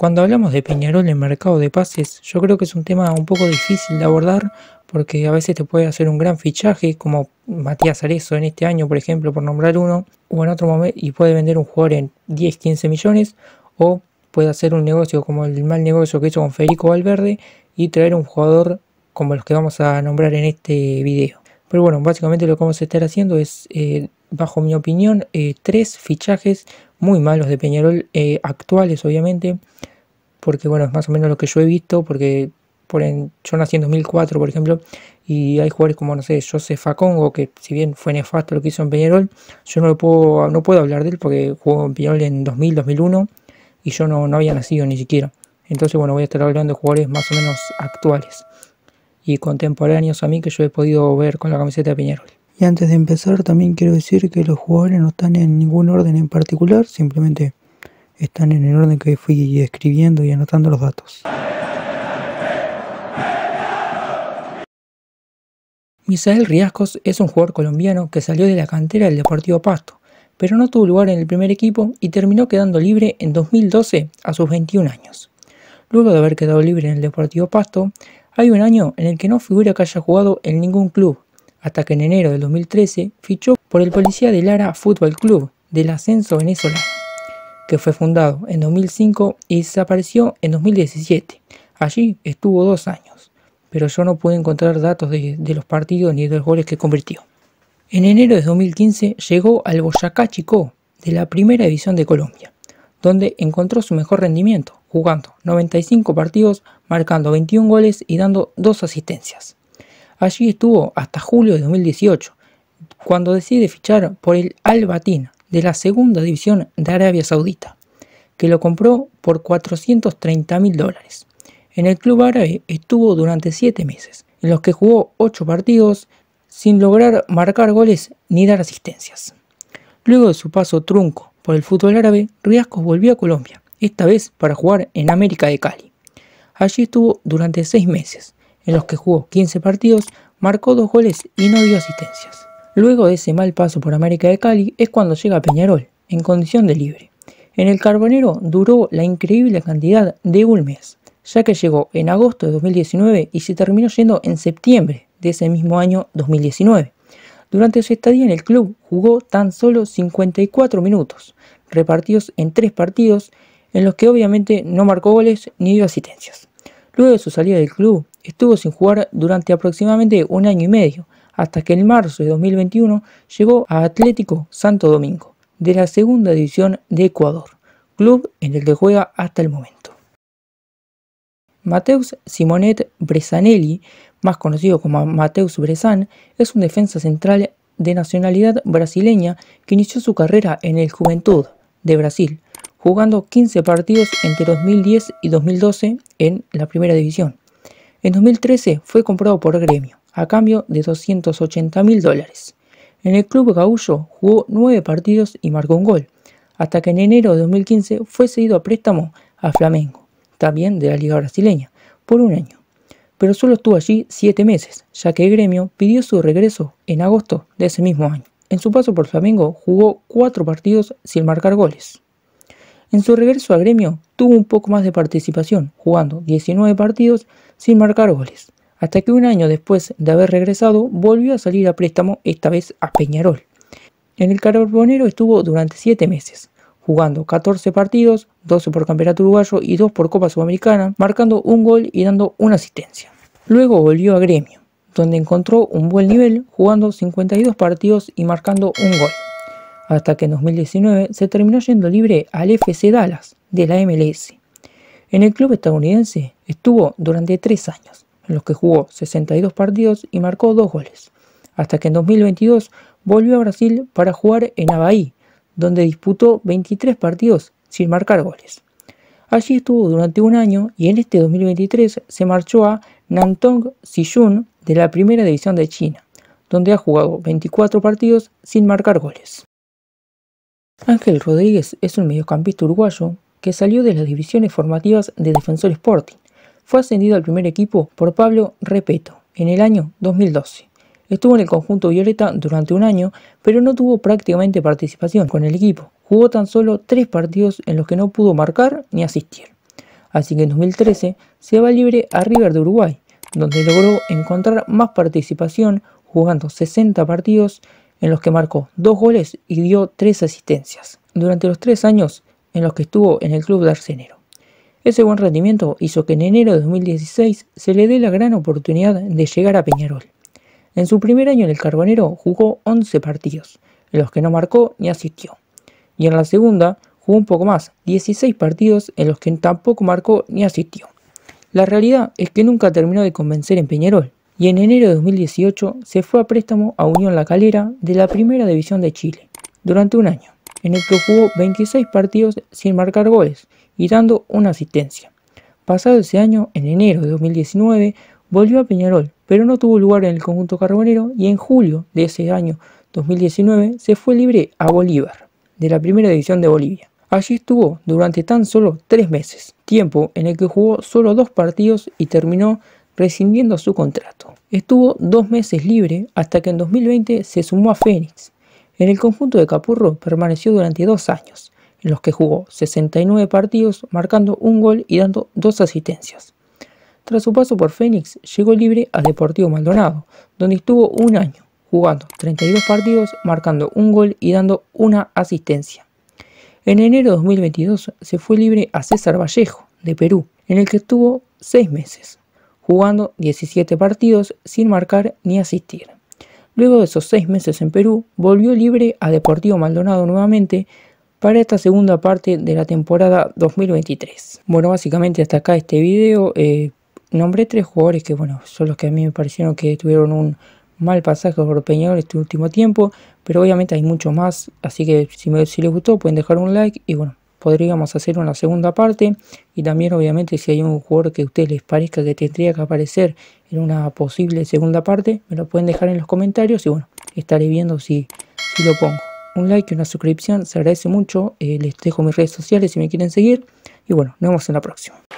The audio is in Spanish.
Cuando hablamos de Peñarol en mercado de pases, yo creo que es un tema un poco difícil de abordar porque a veces te puede hacer un gran fichaje, como Matías Arezzo en este año, por ejemplo, por nombrar uno, o en otro momento, y puede vender un jugador en 10, 15 millones, o puede hacer un negocio como el mal negocio que hizo con Federico Valverde y traer un jugador como los que vamos a nombrar en este video. Pero bueno, básicamente lo que vamos a estar haciendo es, bajo mi opinión, 3 fichajes muy malos de Peñarol, actuales obviamente, porque bueno, es más o menos lo que yo he visto, porque yo nací en 2004, por ejemplo, y hay jugadores como, no sé, Joseph Facongo, que si bien fue nefasto lo que hizo en Peñarol, yo no puedo hablar de él porque jugó en Peñarol en 2000, 2001, y yo no había nacido ni siquiera. Entonces, bueno, voy a estar hablando de jugadores más o menos actuales y contemporáneos a mí que yo he podido ver con la camiseta de Peñarol. Y antes de empezar, también quiero decir que los jugadores no están en ningún orden en particular, simplemente están en el orden que fui escribiendo y anotando los datos. Misael Riascos es un jugador colombiano que salió de la cantera del Deportivo Pasto, pero no tuvo lugar en el primer equipo y terminó quedando libre en 2012 a sus 21 años. Luego de haber quedado libre en el Deportivo Pasto, hay un año en el que no figura que haya jugado en ningún club, hasta que en enero del 2013 fichó por el Policía de Lara Fútbol Club del ascenso venezolano, que fue fundado en 2005 y desapareció en 2017. Allí estuvo 2 años, pero yo no pude encontrar datos de los partidos ni de los goles que convirtió. En enero de 2015 llegó al Boyacá Chicó de la Primera División de Colombia, donde encontró su mejor rendimiento, jugando 95 partidos, marcando 21 goles y dando 2 asistencias. Allí estuvo hasta julio de 2018, cuando decide fichar por el Al-Batin de la segunda división de Arabia Saudita, que lo compró por $430.000. En el club árabe estuvo durante 7 meses, en los que jugó 8 partidos sin lograr marcar goles ni dar asistencias. Luego de su paso trunco por el fútbol árabe, Riascos volvió a Colombia, esta vez para jugar en América de Cali. Allí estuvo durante 6 meses, en los que jugó 15 partidos, marcó 2 goles y no dio asistencias. Luego de ese mal paso por América de Cali es cuando llega a Peñarol, en condición de libre. En el Carbonero duró la increíble cantidad de un mes, ya que llegó en agosto de 2019 y se terminó yendo en septiembre de ese mismo año 2019. Durante su estadía en el club jugó tan solo 54 minutos, repartidos en 3 partidos, en los que obviamente no marcó goles ni dio asistencias. Luego de su salida del club, estuvo sin jugar durante aproximadamente 1 año y medio, hasta que en marzo de 2021 llegó a Atlético Santo Domingo, de la segunda división de Ecuador, club en el que juega hasta el momento. Mateus Simonet Bresanelli, más conocido como Mateus Bressan, es un defensa central de nacionalidad brasileña que inició su carrera en el Juventud de Brasil, jugando 15 partidos entre 2010 y 2012 en la primera división. En 2013 fue comprado por Gremio, a cambio de $280.000. En el club gaullo jugó 9 partidos y marcó un gol, hasta que en enero de 2015 fue cedido a préstamo a Flamengo, también de la liga brasileña, por 1 año. Pero solo estuvo allí 7 meses, ya que el Gremio pidió su regreso en agosto de ese mismo año. En su paso por Flamengo jugó 4 partidos sin marcar goles. En su regreso al Gremio tuvo un poco más de participación, jugando 19 partidos sin marcar goles, hasta que 1 año después de haber regresado volvió a salir a préstamo, esta vez a Peñarol. En el Carbonero estuvo durante 7 meses, jugando 14 partidos, 12 por Campeonato Uruguayo y 2 por Copa Sudamericana, marcando 1 gol y dando 1 asistencia. Luego volvió a Gremio, donde encontró un buen nivel, jugando 52 partidos y marcando 1 gol, hasta que en 2019 se terminó yendo libre al FC Dallas de la MLS. En el club estadounidense estuvo durante 3 años, en los que jugó 62 partidos y marcó 2 goles, hasta que en 2022 volvió a Brasil para jugar en Avaí, donde disputó 23 partidos sin marcar goles. Allí estuvo durante 1 año y en este 2023 se marchó a Nantong Siyun de la Primera División de China, donde ha jugado 24 partidos sin marcar goles. Ángel Rodríguez es un mediocampista uruguayo que salió de las divisiones formativas de Defensor Sporting. Fue ascendido al primer equipo por Pablo Repeto en el año 2012. Estuvo en el conjunto violeta durante 1 año, pero no tuvo prácticamente participación con el equipo. Jugó tan solo 3 partidos en los que no pudo marcar ni asistir. así que en 2013 se va libre a River de Uruguay, donde logró encontrar más participación jugando 60 partidos en los que marcó 2 goles y dio 3 asistencias, durante los 3 años en los que estuvo en el club de Arsenero. Ese buen rendimiento hizo que en enero de 2016 se le dé la gran oportunidad de llegar a Peñarol. En su primer año en el Carbonero jugó 11 partidos, en los que no marcó ni asistió. Y en la segunda jugó un poco más, 16 partidos en los que tampoco marcó ni asistió. La realidad es que nunca terminó de convencer en Peñarol, y en enero de 2018 se fue a préstamo a Unión La Calera de la Primera División de Chile, durante un año, en el que jugó 26 partidos sin marcar goles y dando una asistencia. Pasado ese año, en enero de 2019, volvió a Peñarol, pero no tuvo lugar en el conjunto carbonero y en julio de ese año 2019 se fue libre a Bolívar, de la Primera División de Bolivia. Allí estuvo durante tan solo 3 meses, tiempo en el que jugó solo 2 partidos y terminó rescindiendo su contrato. Estuvo 2 meses libre hasta que en 2020 se sumó a Fénix. En el conjunto de Capurro permaneció durante 2 años, en los que jugó 69 partidos, marcando 1 gol y dando 2 asistencias. Tras su paso por Fénix, llegó libre a Deportivo Maldonado, donde estuvo 1 año, jugando 32 partidos, marcando 1 gol y dando 1 asistencia. En enero de 2022 se fue libre a César Vallejo, de Perú, en el que estuvo 6 meses, jugando 17 partidos sin marcar ni asistir. Luego de esos 6 meses en Perú, volvió libre a Deportivo Maldonado nuevamente para esta segunda parte de la temporada 2023. Bueno, básicamente hasta acá este video. Nombré 3 jugadores que, bueno, son los que a mí me parecieron que tuvieron un mal pasaje por Peñarol este último tiempo, pero obviamente hay mucho más, así que si les gustó pueden dejar un like y bueno, podríamos hacer una segunda parte. Y también obviamente si hay un jugador que a ustedes les parezca que tendría que aparecer en una posible segunda parte, me lo pueden dejar en los comentarios y bueno, estaré viendo si lo pongo. Un like y una suscripción se agradece mucho. Les dejo mis redes sociales si me quieren seguir y bueno, nos vemos en la próxima.